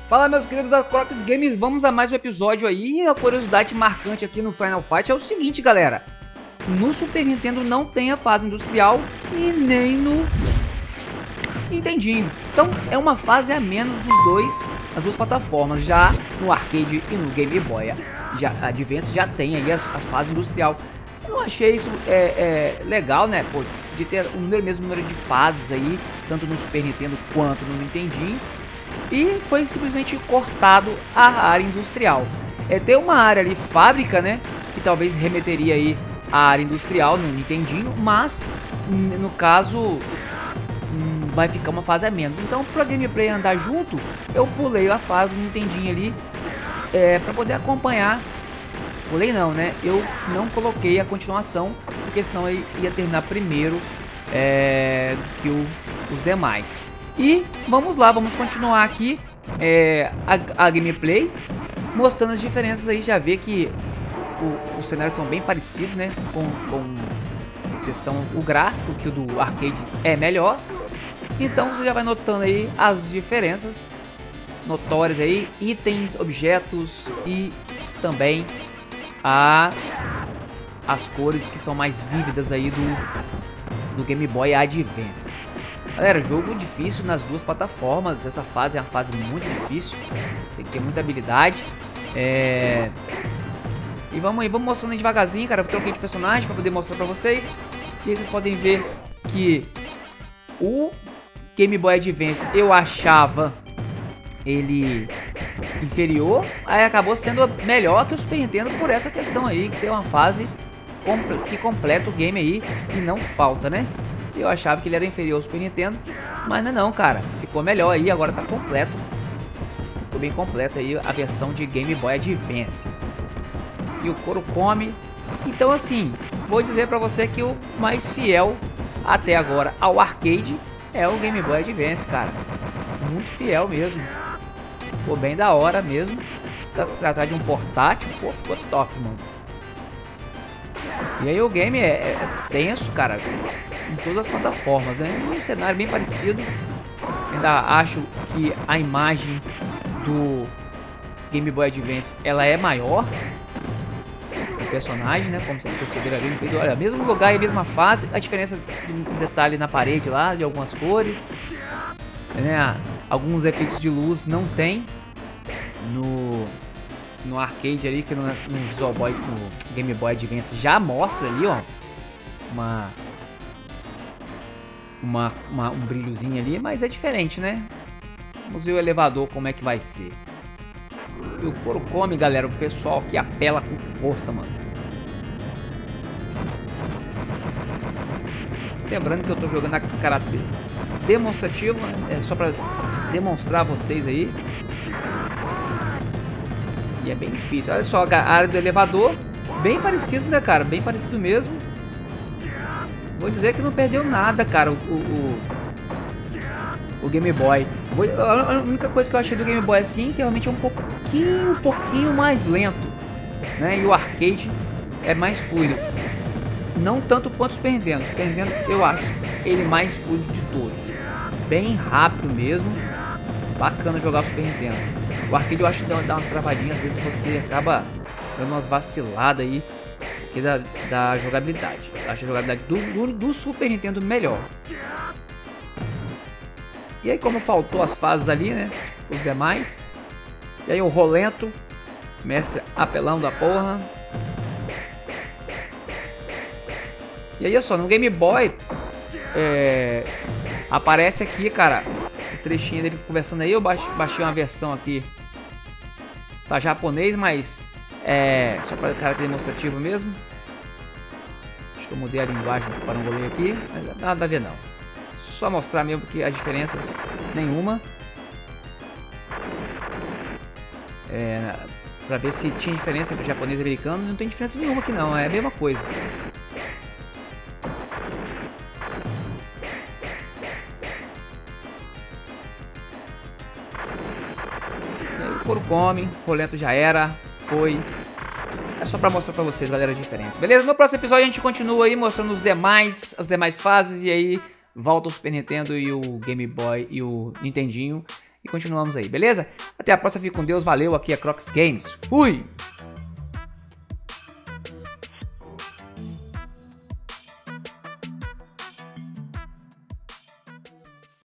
Fala, meus queridos da Crocs Games, vamos a mais um episódio aí. E a curiosidade marcante aqui no Final Fight é o seguinte, galera: no Super Nintendo não tem a fase industrial e nem no Nintendinho. Então é uma fase a menos dos dois, as duas plataformas. Já no arcade e no Game Boy Advance já tem aí as fases industrial. Eu achei isso legal, né? Pô, de ter o mesmo número de fases aí, tanto no Super Nintendo quanto no Nintendinho. E foi simplesmente cortado a área industrial. Tem uma área ali, fábrica, né? Que talvez remeteria aí à área industrial no Nintendinho, mas no caso vai ficar uma fase a menos. Então, para gameplay andar junto, eu pulei a fase do Nintendinho ali para poder acompanhar. Pulei não, né? Eu não coloquei a continuação, porque senão eu ia terminar primeiro do que os demais. E vamos lá, vamos continuar aqui a gameplay, mostrando as diferenças aí. Já vê que os cenários são bem parecidos, né? Com exceção o gráfico, que o do arcade é melhor. Então você já vai notando aí as diferenças notórias aí, itens, objetos e também as cores que são mais vívidas aí do Game Boy Advance. Galera, jogo difícil nas duas plataformas. Essa fase é uma fase muito difícil, tem que ter muita habilidade. E vamos aí, vamos mostrando aí devagarzinho, cara. Eu troquei de personagem para poder mostrar para vocês. E aí vocês podem ver que o Game Boy Advance eu achava ele inferior, aí acabou sendo melhor que o Super Nintendo por essa questão aí, que tem uma fase que completa o game aí e não falta, né? Eu achava que ele era inferior ao Super Nintendo, mas não, cara. Ficou melhor aí, agora tá completo. Ficou bem completo aí a versão de Game Boy Advance. E o couro come. Então assim, vou dizer pra você que o mais fiel até agora ao arcade é o Game Boy Advance, cara. Muito fiel mesmo. Ficou bem da hora mesmo. Se tratar de um portátil, pô, ficou top, mano. E aí o game é tenso, cara, em todas as plataformas, né? Um cenário bem parecido. Ainda acho que a imagem do Game Boy Advance ela é maior. O personagem, né? Como vocês perceberam ali no vídeo, olha, mesmo lugar e a mesma fase, a diferença do detalhe na parede lá, de algumas cores, né? Alguns efeitos de luz não tem no arcade ali, que no Visual Boy, no Game Boy Advance já mostra ali, ó, um brilhozinho ali, mas é diferente, né? Vamos ver o elevador como é que vai ser. E o couro come, galera, o pessoal que apela com força, mano. Lembrando que eu tô jogando a caráter demonstrativo, é só pra demonstrar a vocês aí. E é bem difícil. Olha só, a área do elevador, bem parecido, né, cara? Bem parecido mesmo. Vou dizer que não perdeu nada, cara, o Game Boy. A única coisa que eu achei do Game Boy assim, que realmente é um pouquinho mais lento, né? E o arcade é mais fluido. Não tanto quanto o Super Nintendo. O Super Nintendo eu acho ele mais fluido de todos. Bem rápido mesmo. Bacana jogar o Super Nintendo. O arcade eu acho que dá umas travadinhas, às vezes você acaba dando umas vaciladas aí que da jogabilidade. Eu acho a jogabilidade do Super Nintendo melhor. E aí, como faltou as fases ali, né? Os demais. E aí o Rolento, mestre apelão da porra. E aí, olha só, no Game Boy aparece aqui, cara, o trechinho dele conversando aí. Eu baixei uma versão aqui, tá japonês, mas só para caráter demonstrativo mesmo. Acho que eu mudei a linguagem do parangolê aqui, mas nada a ver não. Só mostrar mesmo que as diferenças nenhuma. Pra ver se tinha diferença entre o japonês e o americano. Não tem diferença nenhuma aqui não, é a mesma coisa. O couro come, o Rolento já era, foi. É só pra mostrar pra vocês, galera, a diferença. Beleza? No próximo episódio a gente continua aí mostrando as demais fases. E aí volta o Super Nintendo e o Game Boy e o Nintendinho. e continuamos aí, beleza? Até a próxima, fique com Deus, valeu, aqui é Crocs Games, fui!